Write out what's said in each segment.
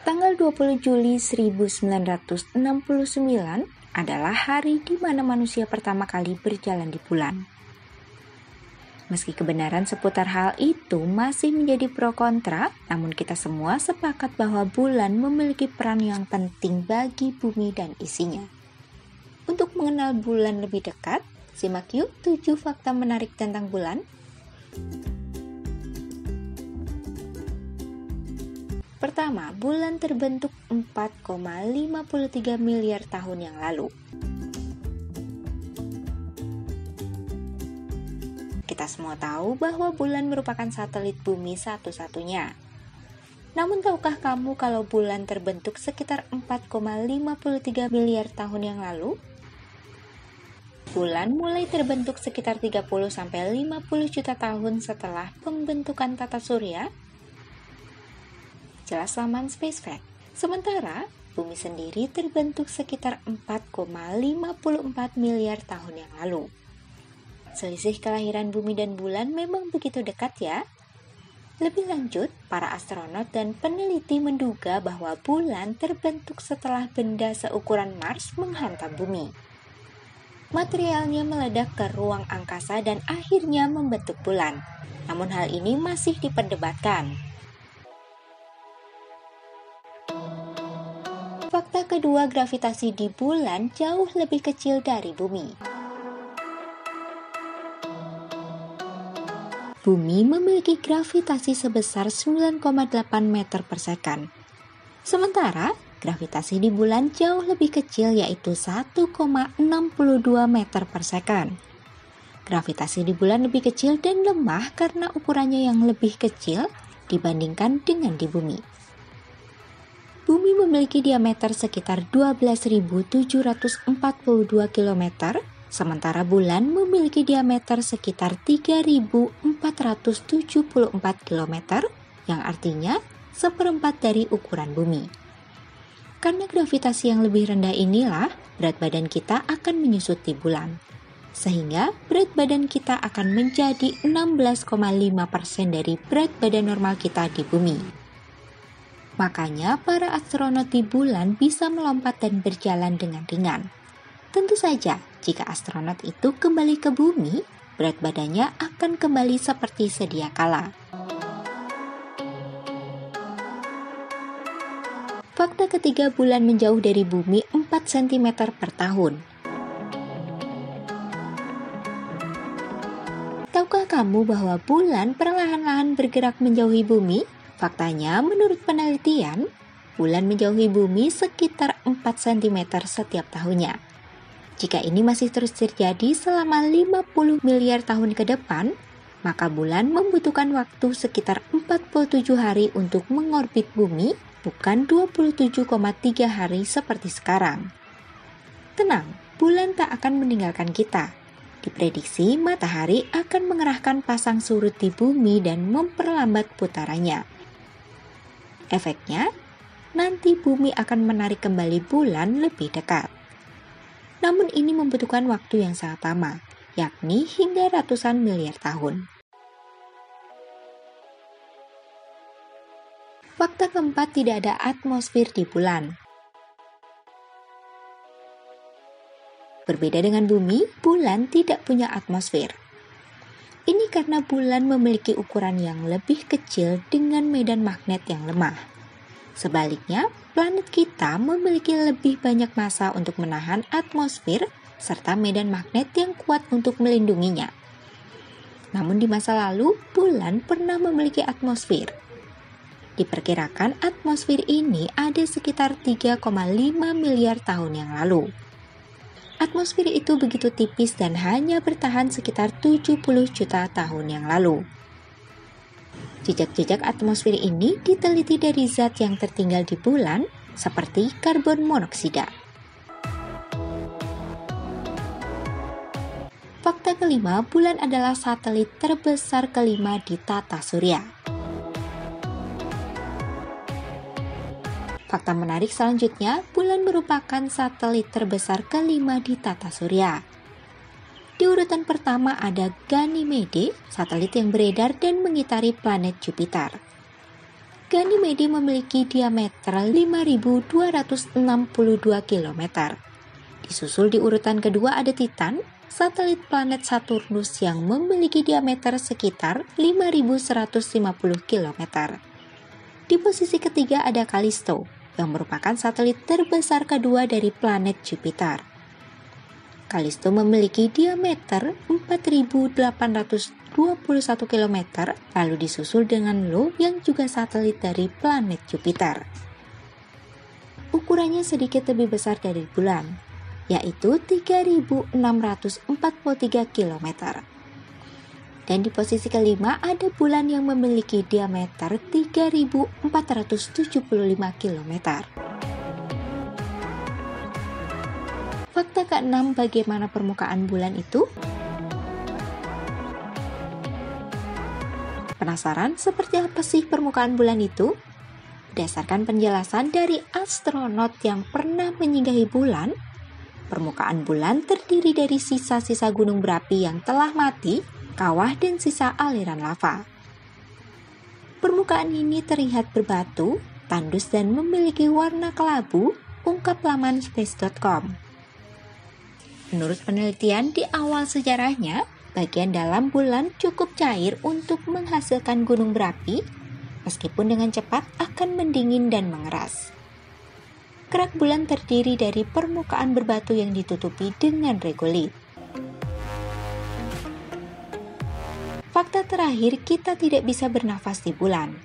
Tanggal 20 Juli 1969 adalah hari di mana manusia pertama kali berjalan di bulan. Meski kebenaran seputar hal itu masih menjadi pro kontra, namun kita semua sepakat bahwa bulan memiliki peran yang penting bagi bumi dan isinya. Untuk mengenal bulan lebih dekat, simak yuk 7 fakta menarik tentang bulan. Pertama, bulan terbentuk 4,53 miliar tahun yang lalu. Kita semua tahu bahwa bulan merupakan satelit bumi satu-satunya. Namun tahukah kamu kalau bulan terbentuk sekitar 4,53 miliar tahun yang lalu? Bulan mulai terbentuk sekitar 30-50 juta tahun setelah pembentukan tata surya. Jelas laman Space Fact. Sementara, bumi sendiri terbentuk sekitar 4,54 miliar tahun yang lalu. Selisih kelahiran bumi dan bulan memang begitu dekat ya. Lebih lanjut, para astronot dan peneliti menduga bahwa bulan terbentuk setelah benda seukuran Mars menghantam bumi. Materialnya meledak ke ruang angkasa dan akhirnya membentuk bulan. Namun hal ini masih diperdebatkan. Fakta kedua, gravitasi di bulan jauh lebih kecil dari bumi. Bumi memiliki gravitasi sebesar 9,8 meter per second. Sementara, gravitasi di bulan jauh lebih kecil yaitu 1,62 meter per second. Gravitasi di bulan lebih kecil dan lemah karena ukurannya yang lebih kecil dibandingkan dengan di bumi. Bumi memiliki diameter sekitar 12.742 km, sementara bulan memiliki diameter sekitar 3.474 km, yang artinya seperempat dari ukuran bumi. Karena gravitasi yang lebih rendah inilah, berat badan kita akan menyusut di bulan. Sehingga berat badan kita akan menjadi 16,5% dari berat badan normal kita di bumi. Makanya para astronot di bulan bisa melompat dan berjalan dengan ringan. Tentu saja, jika astronot itu kembali ke bumi, berat badannya akan kembali seperti sedia kala. Fakta ketiga, bulan menjauh dari bumi 4 cm per tahun. Tahukah kamu bahwa bulan perlahan-lahan bergerak menjauhi bumi? Faktanya, menurut penelitian, bulan menjauhi bumi sekitar 4 cm setiap tahunnya. Jika ini masih terus terjadi selama 50 miliar tahun ke depan, maka bulan membutuhkan waktu sekitar 47 hari untuk mengorbit bumi, bukan 27,3 hari seperti sekarang. Tenang, bulan tak akan meninggalkan kita. Diprediksi matahari akan mengerahkan pasang surut di bumi dan memperlambat putarannya. Efeknya, nanti bumi akan menarik kembali bulan lebih dekat. Namun ini membutuhkan waktu yang sangat lama, yakni hingga ratusan miliar tahun. Fakta keempat, tidak ada atmosfer di bulan. Berbeda dengan bumi, bulan tidak punya atmosfer. Ini karena bulan memiliki ukuran yang lebih kecil dengan medan magnet yang lemah. Sebaliknya, planet kita memiliki lebih banyak massa untuk menahan atmosfer serta medan magnet yang kuat untuk melindunginya. Namun di masa lalu, bulan pernah memiliki atmosfer. Diperkirakan atmosfer ini ada sekitar 3,5 miliar tahun yang lalu. Atmosfer itu begitu tipis dan hanya bertahan sekitar 70 juta tahun yang lalu. Jejak-jejak atmosfer ini diteliti dari zat yang tertinggal di bulan, seperti karbon monoksida. Fakta kelima, bulan adalah satelit terbesar kelima di tata surya. Fakta menarik selanjutnya, bulan merupakan satelit terbesar kelima di tata surya. Di urutan pertama ada Ganymede, satelit yang beredar dan mengitari planet Jupiter. Ganymede memiliki diameter 5.262 km. Disusul di urutan kedua ada Titan, satelit planet Saturnus yang memiliki diameter sekitar 5.150 km. Di posisi ketiga ada Callisto, yang merupakan satelit terbesar kedua dari planet Jupiter. Callisto memiliki diameter 4.821 km, lalu disusul dengan Io yang juga satelit dari planet Jupiter. Ukurannya sedikit lebih besar dari bulan, yaitu 3.643 km. Dan di posisi kelima ada bulan yang memiliki diameter 3.475 km. Fakta keenam, bagaimana permukaan bulan itu? Penasaran seperti apa sih permukaan bulan itu? Berdasarkan penjelasan dari astronot yang pernah menyinggahi bulan, permukaan bulan terdiri dari sisa-sisa gunung berapi yang telah mati, kawah, dan sisa aliran lava. Permukaan ini terlihat berbatu, tandus, dan memiliki warna kelabu, ungkap laman space.com. Menurut penelitian di awal sejarahnya, bagian dalam bulan cukup cair untuk menghasilkan gunung berapi, meskipun dengan cepat akan mendingin dan mengeras. Kerak bulan terdiri dari permukaan berbatu yang ditutupi dengan regolit. Fakta terakhir, kita tidak bisa bernafas di bulan.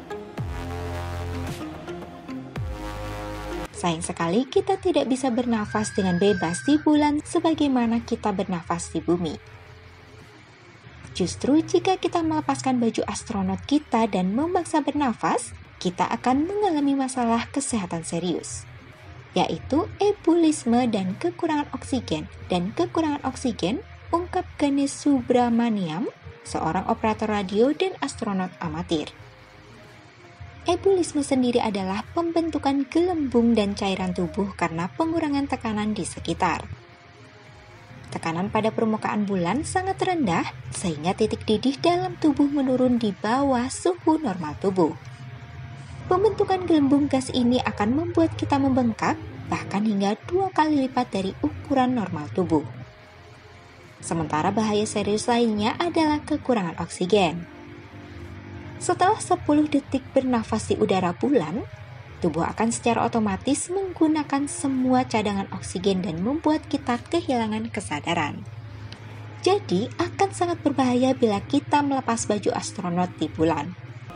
Sayang sekali kita tidak bisa bernafas dengan bebas di bulan sebagaimana kita bernafas di bumi. Justru jika kita melepaskan baju astronot kita dan memaksa bernafas, kita akan mengalami masalah kesehatan serius, yaitu ebulisme dan kekurangan oksigen, ungkap Ganesh Subramaniam, seorang operator radio dan astronot amatir. Ebulisme sendiri adalah pembentukan gelembung dan cairan tubuh karena pengurangan tekanan di sekitar. Tekanan pada permukaan bulan sangat rendah sehingga titik didih dalam tubuh menurun di bawah suhu normal tubuh. Pembentukan gelembung gas ini akan membuat kita membengkak bahkan hingga 2 kali lipat dari ukuran normal tubuh. Sementara bahaya serius lainnya adalah kekurangan oksigen. Setelah 10 detik bernafas di udara bulan, tubuh akan secara otomatis menggunakan semua cadangan oksigen dan membuat kita kehilangan kesadaran. Jadi, akan sangat berbahaya bila kita melepas baju astronot di bulan.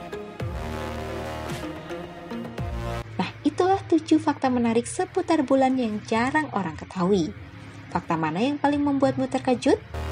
Nah, itulah 7 fakta menarik seputar bulan yang jarang orang ketahui. Fakta mana yang paling membuatmu terkejut?